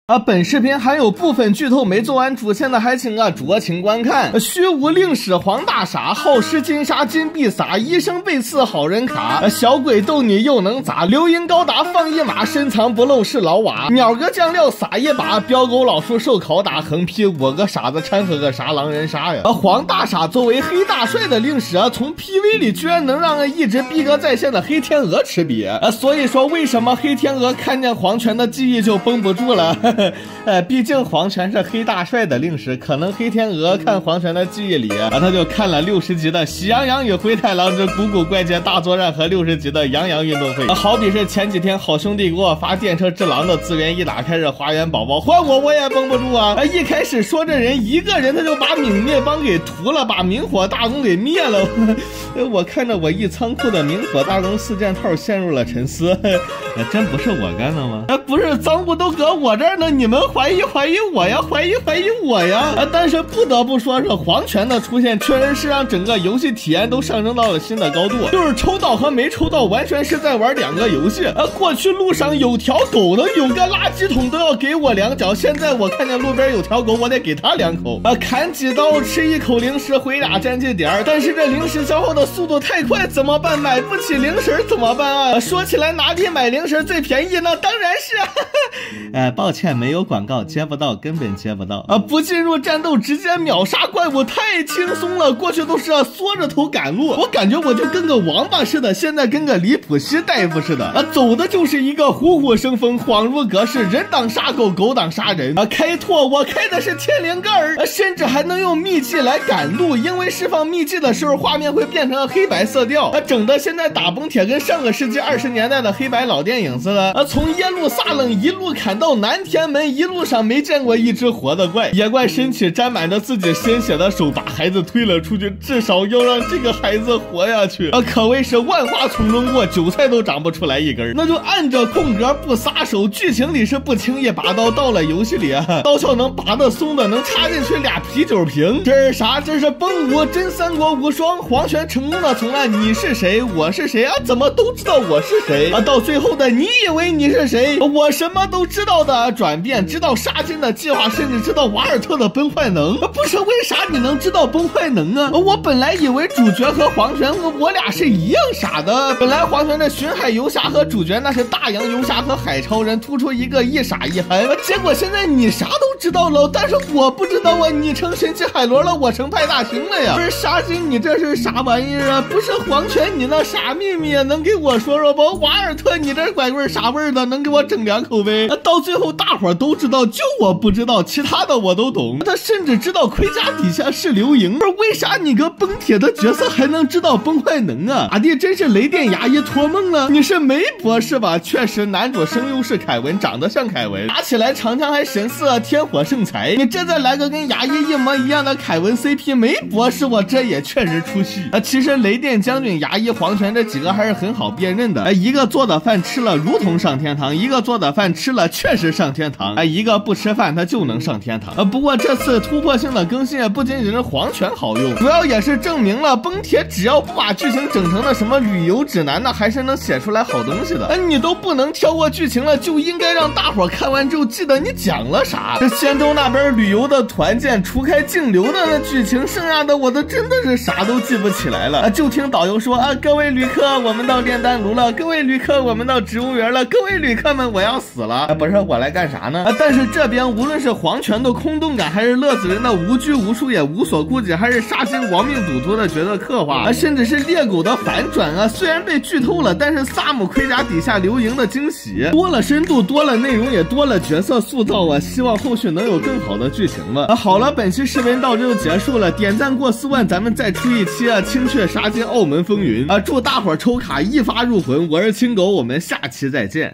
本视频还有部分剧透没做完主线的，还请酌情观看。虚无令使黄大傻，好施金沙金币撒，医生被刺好人卡。小鬼逗你又能咋？流银高达放一马，深藏不露是老瓦。鸟哥酱料撒一把，彪狗老叔受拷打，横批我个傻子掺和个啥狼人杀呀？黄大傻作为黑大帅的令使从 PV 里居然能让一直逼格在线的黑天鹅吃瘪。所以说为什么黑天鹅看见黄泉的记忆就绷不住了？毕竟黄泉是黑大帅的令使，可能黑天鹅看黄泉的记忆里他就看了60集的喜羊羊与灰太狼之古古怪界大作战和60集的羊羊运动会。好比是前几天好兄弟给我发电车之狼的资源，一打开是花园宝宝，换我也绷不住啊！一开始说这人一个人他就把泯灭帮给屠了，把明火大公给灭了。我看着我一仓库的明火大公4件套陷入了沉思，真不是我干的吗？不是赃物都搁我这儿呢，你们怀疑我呀，怀疑我呀！但是不得不说是黄泉的出现，确实是让整个游戏体验都上升到了新的高度。就是抽到和没抽到完全是在玩2个游戏。过去路上有条狗的，有个垃圾桶都要给我2脚，现在我看见路边有条狗，我得给它2口。砍几刀吃1口零食回俩战绩点，但是这零食消耗的速度太快，怎么办？买不起零食怎么办啊？说起来哪里买零食最便宜呢？当然是抱歉没有广告，接不到，根本接不到。不进入战斗直接秒杀怪物太轻松了，过去都是缩着头赶路，我感觉我就跟个王八似的，现在跟个李普西大夫似的走的就是一个虎虎生风，恍如隔世，人挡杀狗，狗挡杀人开拓我开的是天灵盖甚至还能用秘技来赶路，因为释放秘技的时候画面会变成黑白色调整的现在打崩铁跟上个世纪20年代的黑白老电影似的从耶路撒冷一路砍到南天门，一路上没见过一只活的怪，野怪伸起沾满着自己鲜血的手把孩子推了出去，至少要让这个孩子活下去可谓是万花丛中过，韭菜都长不出来一根。那就按着空格不撒手，剧情里是不轻易拔刀，到了游戏里刀鞘能拔得松的，能插进去2啤酒瓶。这是啥？这是崩武真三国无双，黄泉成功的从了你是谁我是谁怎么都知道我是谁到最后的你以为你是谁我什么都知道的转变，知道沙金的计划，甚至知道瓦尔特的崩坏能不是为啥你能知道崩坏能啊？我本来以为主角和黄泉我俩是一样傻的，本来黄泉的巡海游侠和主角那是大洋游侠和海超人，突出一个一傻一憨结果现在你啥都知道了，但是我不知道你成神奇海螺了，我成派大星了呀！不是沙金你这是啥玩意儿不是黄泉你那啥秘密能给我说说不？瓦尔特你这拐棍啥味儿的，能给我整2口呗？到最后大伙都知道，就我不知道，其他的我都懂。他甚至知道盔甲底下是流萤，为啥你个崩铁的角色还能知道崩坏能啊？咋地？真是雷电牙医托梦了？你是梅博士吧？确实男主声优是凯文，长得像凯文，打起来长枪还神似天火圣才。你这再来个跟牙医一模一样的凯文 CP 梅博士，我这也确实出戏其实雷电将军、牙医、黄泉这几个还是很好辨认的一个做的饭吃了如同上天堂，一个做的饭吃了确实上天堂一个不吃饭他就能上天堂不过这次突破性的更新也不仅仅是黄泉好用，主要也是证明了崩铁只要不把剧情整成了什么旅游指南呢，还是能写出来好东西的你都不能跳过剧情了，就应该让大伙看完之后记得你讲了啥。这仙州那边旅游的团建除开径流的那剧情，剩下的我都真的是啥都记不起来了就听导游说各位旅客我们到炼丹炉了，各位旅客我们到植物园了，各位旅客们我要死了不是我来干啥呢但是这边无论是黄泉的空洞感，还是乐子人的无拘无束也无所顾忌，还是沙金亡命赌徒的角色刻画甚至是猎狗的反转虽然被剧透了，但是萨姆盔甲底下流萤的惊喜多了深度，多了内容，也多了角色塑造希望后续能有更好的剧情吧好了，本期视频到这就结束了，点赞过4万咱们再出一期青雀沙金澳门风云祝大伙抽卡一发入魂，我是青狗，我们下期再见。